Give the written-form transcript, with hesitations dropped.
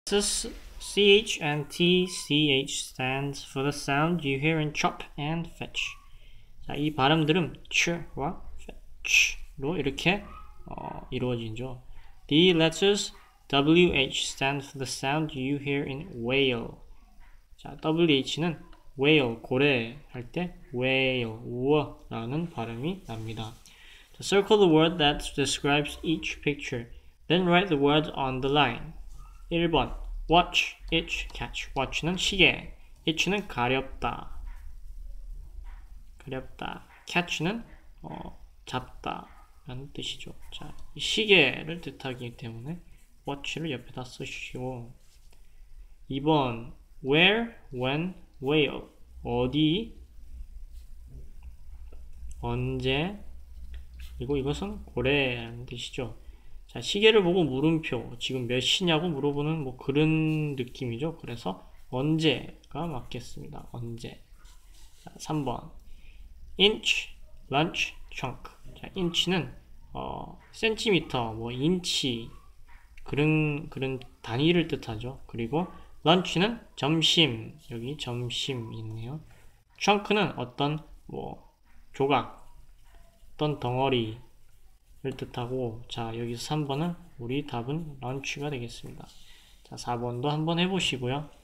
CH and TCH stands for the sound you hear in chop and fetch. 자, 이 발음들은 ch와 fetch로 이렇게 이루어지죠. The letters WH stand for the sound you hear in whale. 자, WH는 whale, 고래 할 때 whale, 우어라는 발음이 납니다. So circle the word that describes each picture. Then write the word on the line. 1번 watch, itch, catch. watch는 시계, itch는 가렵다, catch는 잡다 라는 뜻이죠. 자, 이 시계를 뜻하기 때문에 watch를 옆에다 쓰시고 2번 where, when, where. 어디, 언제, 그리고 이것은 고래라는 뜻이죠. 자, 시계를 보고 물음표, 지금 몇 시냐고 물어보는 뭐 그런 느낌이죠. 그래서 언제가 맞겠습니다. 언제. 자, 3번 inch, lunch, chunk. 자, inch는 센티미터, 뭐 인치 그런 단위를 뜻하죠. 그리고 lunch는 점심, 여기 점심 있네요. chunk는 어떤 뭐 조각, 어떤 덩어리를 뜻하고, 자, 여기서 3번은 우리 답은 lunch가 되겠습니다. 자, 4번도 한번 해보시고요.